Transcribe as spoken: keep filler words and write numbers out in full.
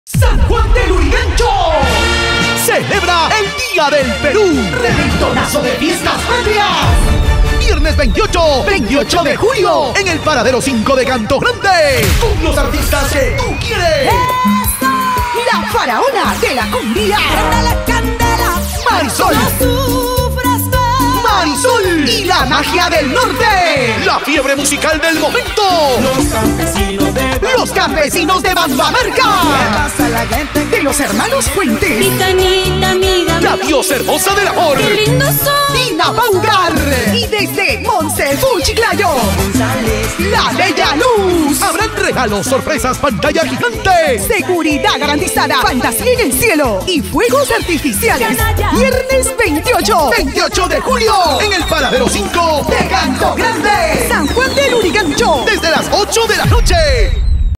San Juan del Lurigancho celebra el Día del Perú. Reventonazo de fiestas patrias. Viernes veintiocho, veintiocho de julio, en el Paradero cinco de Canto Grande, con los artistas que tú quieres. ¡Eso! La faraona de la cumbia, ¡Prende la candela! Marisol. ¡No sufras más! Marisol y la magia del norte. La fiebre musical del momento. Los campesinos de Los campesinos de Bambamarca. ¿Qué pasa la gente? De los hermanos Fuentes. Gitanita, amiga. La diosa hermosa del amor. ¡Qué lindos son! Dina Paugar. Y desde Monsefu Chiclayo, González. La Bella Luz. Habrán regalos, sorpresas, pantalla gigante, seguridad garantizada, fantasía en el cielo y fuegos artificiales. Viernes veintiocho, veintiocho de julio, en el Paradero cinco de Canto Grande, San Juan del Lurigancho, desde las ocho de la noche.